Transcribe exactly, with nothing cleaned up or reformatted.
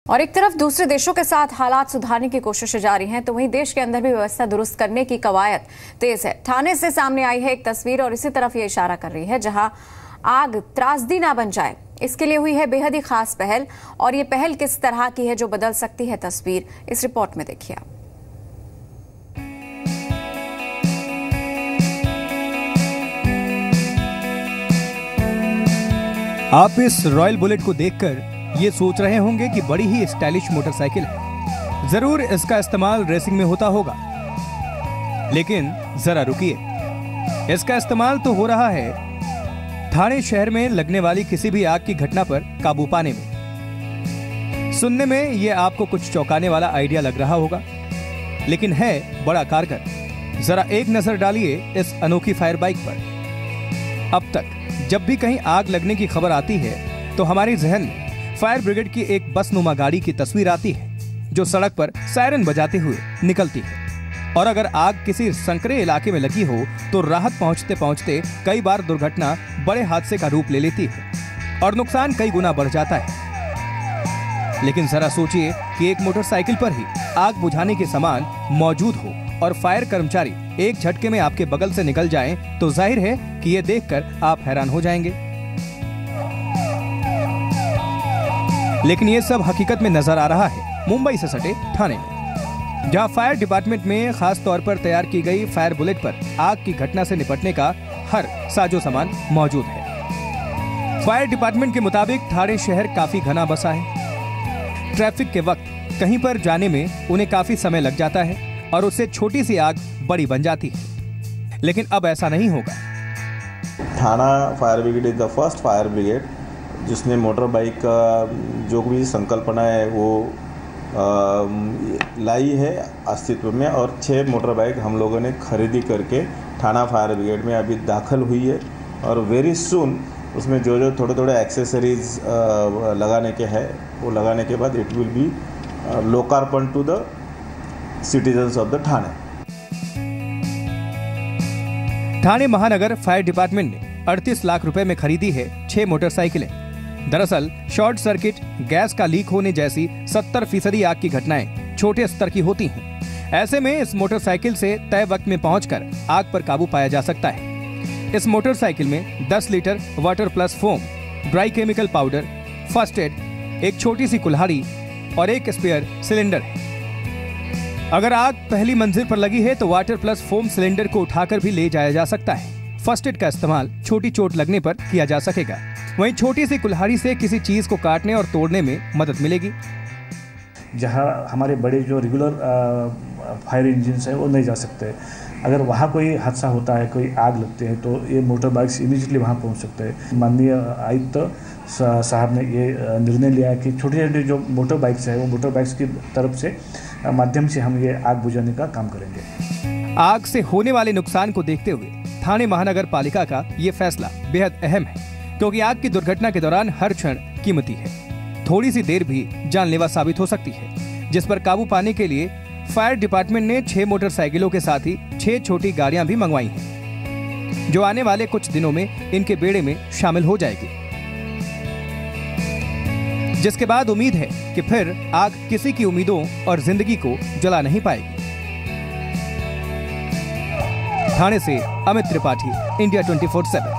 और एक तरफ दूसरे देशों के साथ हालात सुधारने की कोशिशें जारी हैं, तो वहीं देश के अंदर भी व्यवस्था दुरुस्त करने की कवायद तेज है। थाने से सामने आई है एक तस्वीर और इसी तरफ ये इशारा कर रही है, जहां आग त्रासदी ना बन जाए, इसके लिए हुई है बेहद ही खास पहल। और ये पहल किस तरह की है जो बदल सकती है तस्वीर, इस रिपोर्ट में देखिए आप। आप इस रॉयल बुलेट को देखकर ये सोच रहे होंगे कि बड़ी ही स्टाइलिश मोटरसाइकिल है, जरूर इसका इस्तेमाल रेसिंग में होता होगा। लेकिन जरा रुकिए, इसका इस्तेमाल तो हो रहा है ठाणे शहर में लगने वाली किसी भी आग की घटना पर काबू पाने में। सुनने में ये आपको कुछ चौंकाने वाला आइडिया लग रहा होगा, लेकिन है बड़ा कारगर। जरा एक नजर डालिए इस अनोखी फायर बाइक पर। अब तक जब भी कहीं आग लगने की खबर आती है तो हमारे जहन में फायर ब्रिगेड की एक बस नुमा गाड़ी की तस्वीर आती है, जो सड़क पर सायरन बजाते हुए निकलती है। और अगर आग किसी संकरे इलाके में लगी हो तो राहत पहुंचते पहुंचते कई बार दुर्घटना बड़े हादसे का रूप ले लेती है और नुकसान कई गुना बढ़ जाता है। लेकिन जरा सोचिए कि एक मोटरसाइकिल पर ही आग बुझाने के सामान मौजूद हो और फायर कर्मचारी एक झटके में आपके बगल से निकल जाएं, तो जाहिर है कि ये देखकर आप हैरान हो जाएंगे। लेकिन ये सब हकीकत में नजर आ रहा है मुंबई से सटे ठाणे में, जहां फायर डिपार्टमेंट में खास तौर पर तैयार की गई फायर बुलेट पर आग की घटना से निपटने का हर साजो सामान मौजूद है। फायर डिपार्टमेंट के मुताबिक ठाणे शहर काफी घना बसा है। ट्रैफिक के वक्त कहीं पर जाने में उन्हें काफी समय लग जाता है और उससे छोटी सी आग बड़ी बन जाती है। लेकिन अब ऐसा नहीं होगा। Thane fire brigade is the first fire brigade जिसने मोटर बाइक का जो भी संकल्पना है वो आ, लाई है अस्तित्व में, और छः मोटर बाइक हम लोगों ने खरीदी करके थाना फायर ब्रिगेड में अभी दाखिल हुई है। और वेरी सून उसमें जो जो थोड़े थोड़े एक्सेसरीज लगाने के हैं वो लगाने के बाद इट विल बी लोकार्पण to the citizens of the Thane. Thane महानगर फायर डिपार्टमेंट ने अड़तीस लाख रुपए में खरीदी है छह मोटरसाइकिलें। दरअसल शॉर्ट सर्किट, गैस का लीक होने जैसी सत्तर फीसदी आग की घटनाएं छोटे स्तर की होती हैं। ऐसे में इस मोटरसाइकिल से तय वक्त में पहुंचकर आग पर काबू पाया जा सकता है। इस मोटरसाइकिल में दस litre water plus foam, dry chemical powder, first aid, एक छोटी सी कुल्हाड़ी और एक स्पेयर सिलेंडर है। अगर आग पहली मंजिल पर लगी है तो वाटर प्लस फोम सिलेंडर को उठाकर भी ले जाया जा सकता है। फर्स्ट एड का इस्तेमाल छोटी चोट लगने पर किया जा सकेगा। वहीं छोटी सी कुल्हाड़ी से किसी चीज को काटने और तोड़ने में मदद मिलेगी। जहां हमारे बड़े जो रेगुलर फायर इंजिन है वो नहीं जा सकते, अगर वहाँ कोई हादसा होता है, कोई आग लगती है, तो ये मोटर बाइक्स इमीडिएटली वहाँ पहुँच सकते हैं। माननीय आयुक्त साहब ने ये निर्णय लिया कि छोटी छोटी जो मोटर बाइक्स है वो मोटर बाइक्स की तरफ से माध्यम से हम ये आग बुझाने का काम करेंगे। आग से होने वाले नुकसान को देखते हुए ठाणे महानगर पालिका का ये फैसला बेहद अहम है, क्योंकि आग की दुर्घटना के दौरान हर क्षण कीमती है। थोड़ी सी देर भी जानलेवा साबित हो सकती है, जिस पर काबू पाने के लिए फायर डिपार्टमेंट ने छह मोटरसाइकिलों के साथ ही छह छोटी गाड़ियां भी मंगवाई हैं, जो आने वाले कुछ दिनों में इनके बेड़े में शामिल हो जाएगी। जिसके बाद उम्मीद है कि फिर आग किसी की उम्मीदों और जिंदगी को जला नहीं पाएगी। ठाणे से Amit Tripathi, India twenty four seven.